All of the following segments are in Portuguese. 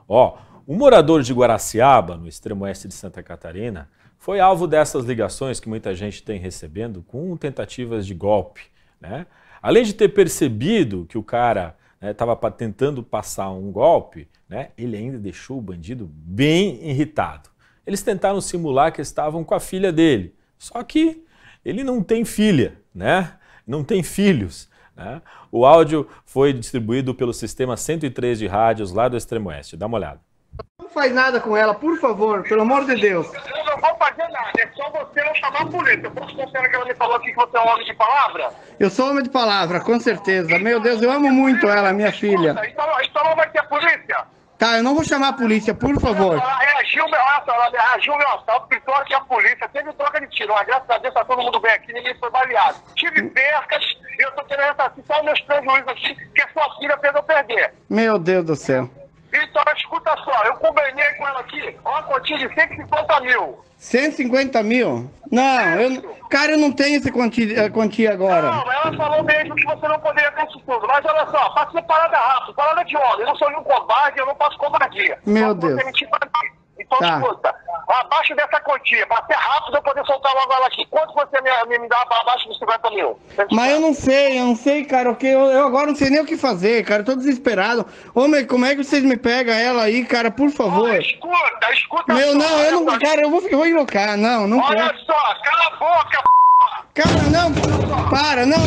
Ó, um morador de Guaraciaba, no extremo oeste de Santa Catarina, foi alvo dessas ligações que muita gente tem recebendo com tentativas de golpe, né? Além de ter percebido que o cara estava tentando passar um golpe, né, ele ainda deixou o bandido bem irritado. Eles tentaram simular que estavam com a filha dele, só que ele não tem filha, né? Não tem filhos. Né? O áudio foi distribuído pelo sistema 103 de rádios lá do extremo oeste. Dá uma olhada. Não faz nada com ela, por favor, pelo amor de Deus. Eu não vou fazer nada, é só você não chamar a polícia. Eu posso confiar que ela me falou aqui que você é um homem de palavra? Eu sou homem de palavra, com certeza. Meu Deus, eu amo muito ela, minha filha. Então não vai ter polícia? Tá, eu não vou chamar a polícia, por favor. Ela reagiu meu assalto, gritou aqui a polícia, teve troca de tiro. Mas graças a Deus tá todo mundo bem aqui, ninguém foi baleado. Tive percas, e eu tô querendo ressarcir só os meus prejuízos aqui, que a sua filha fez eu perder. Meu Deus do céu. Então, escuta só, eu combinei com ela aqui, uma quantia de 150 mil. 150 mil? Não, cara, eu não tenho essa quantia agora. Não, ela falou mesmo que você não poderia ter isso tudo. Mas olha só, pra ser parada rápido, parada de homem. Eu não sou nenhum covarde, eu não faço covardia. Meu Deus. Então, Tá. escuta, abaixo dessa quantia, pra ser rápido, eu poder soltar logo ela aqui. Quanto você me dá abaixo dos 50 mil? Mas eu não sei, cara, porque eu agora não sei nem o que fazer, cara, eu tô desesperado. Homem, como é que vocês me pegam ela aí, cara, por favor? Escuta Meu, só, não, eu não, olha só. cara, eu vou enloucar, não Olha quero. só, cala a boca, Cara, não, para, não.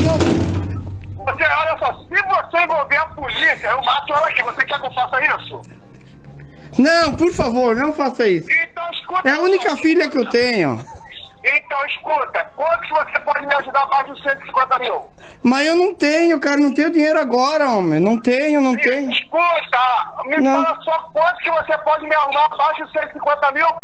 Você, olha só, se você envolver a polícia, eu mato ela aqui. Você quer que eu faça isso? Não, por favor, não faça isso. Então, escuta. É a única filha que eu tenho. Então, escuta, quanto você pode me ajudar mais de 150 mil? Mas eu não tenho, cara, não tenho dinheiro agora, homem. Não tenho. Escuta, me Não. fala só quanto que você pode me arrumar abaixo de 150 mil?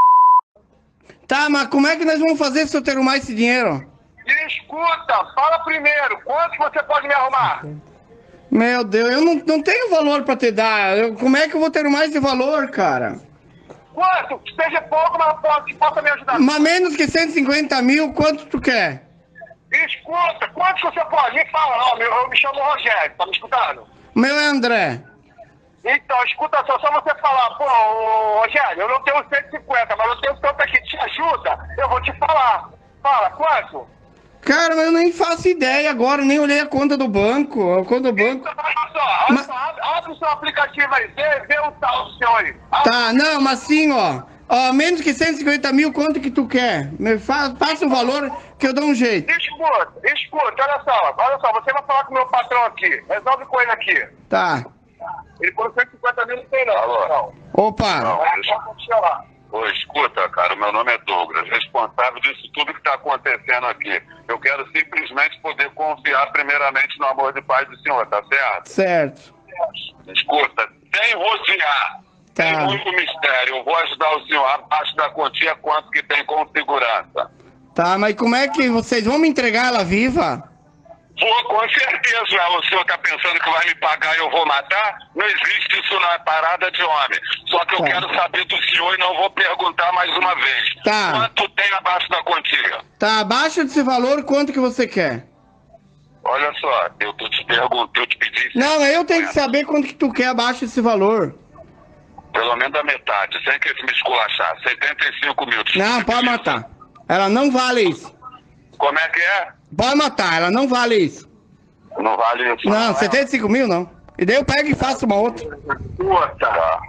Tá, mas como é que nós vamos fazer se eu ter mais esse dinheiro? Escuta, fala primeiro, quanto que você pode me arrumar? Meu Deus, eu não tenho valor pra te dar. Como é que eu vou ter mais esse valor, cara? Quanto? Que seja pouco, mas que possa me ajudar. Mas menos que 150 mil, quanto tu quer? Escuta, quanto que você pode? Me fala, não, eu me chamo Rogério, tá me escutando? O meu é André. Então, escuta só você falar, pô, Rogério, eu não tenho 150, mas eu tenho tanto aqui, te ajuda, eu vou te falar. Fala, quanto? Cara, mas eu nem faço ideia agora, nem olhei a conta do banco. A conta do banco. Então, olha só, abre o seu aplicativo aí, vê o tal do seu aí. Tá, não, mas assim, ó. Menos que 150 mil, quanto que tu quer? Passa o valor que eu dou um jeito. Escuta, olha só, você vai falar com o meu patrão aqui, resolve com ele aqui. Tá. Ele falou 150 mil, não tem não. Alô? Opa. Não, Deixa lá. Ô, escuta, cara, meu nome é Douglas, responsável disso tudo que está acontecendo aqui. Eu quero simplesmente poder confiar primeiramente no amor de paz do senhor, tá certo? Certo. Escuta, sem rodear, Tá. tem muito mistério. Eu vou ajudar o senhor abaixo da quantia quanto que tem com segurança. Tá, mas como é que vocês vão me entregar ela viva? Vou, com certeza. O senhor tá pensando que vai me pagar e eu vou matar? Não existe isso na parada de homem. Só que eu Tá. quero saber do senhor e não vou perguntar mais uma vez. Tá. Quanto tem abaixo da quantia? Tá, abaixo desse valor, quanto que você quer? Olha só, eu te pergunto, eu te pedi... Não, eu tenho que saber quanto que tu quer abaixo desse valor. Pelo menos a metade, sem que me esculachar. 75 mil. Não, pode matar. Ela não vale isso. Como é que é? Pode matar, ela não vale isso. Não vale isso. Não, 75 mil não. E daí eu pego e faço uma outra. Puta.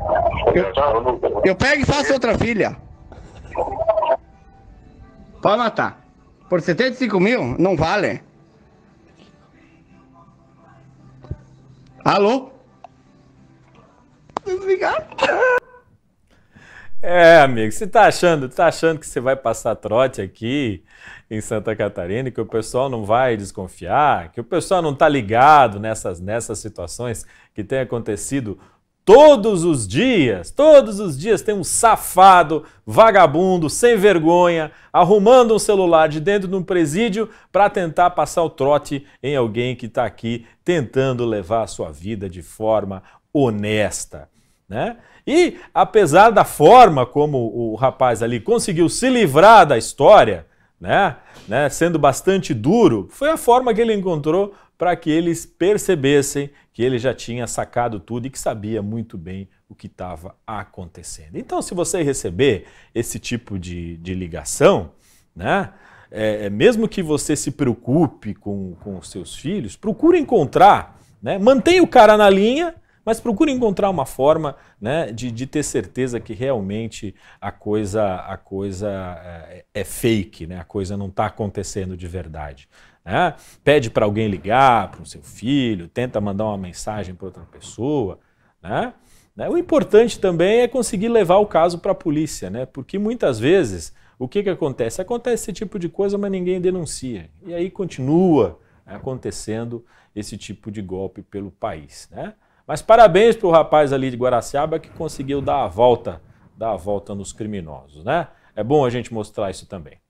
Eu pego e faço outra filha. Pode matar. Por 75 mil, não vale. Alô? Desligar. Amigo, você tá achando que você vai passar trote aqui em Santa Catarina, que o pessoal não vai desconfiar, que o pessoal não tá ligado nessas situações que tem acontecido todos os dias tem um safado, vagabundo, sem vergonha, arrumando um celular de dentro de um presídio para tentar passar o trote em alguém que está aqui tentando levar a sua vida de forma honesta, né? E apesar da forma como o rapaz ali conseguiu se livrar da história, né, sendo bastante duro, foi a forma que ele encontrou para que eles percebessem que ele já tinha sacado tudo e que sabia muito bem o que estava acontecendo. Então, se você receber esse tipo de ligação, né, mesmo que você se preocupe com os seus filhos, procure encontrar, né, mantenha o cara na linha, mas procure encontrar uma forma, né, de ter certeza que realmente a coisa é fake, né, a coisa não está acontecendo de verdade. Né? Pede para alguém ligar para o seu filho, tenta mandar uma mensagem para outra pessoa. Né? O importante também é conseguir levar o caso para a polícia, né? Porque muitas vezes o que acontece? Acontece esse tipo de coisa, mas ninguém denuncia. E aí continua acontecendo esse tipo de golpe pelo país. Né? Mas parabéns para o rapaz ali de Guaraciaba que conseguiu dar a volta nos criminosos. Né? É bom a gente mostrar isso também.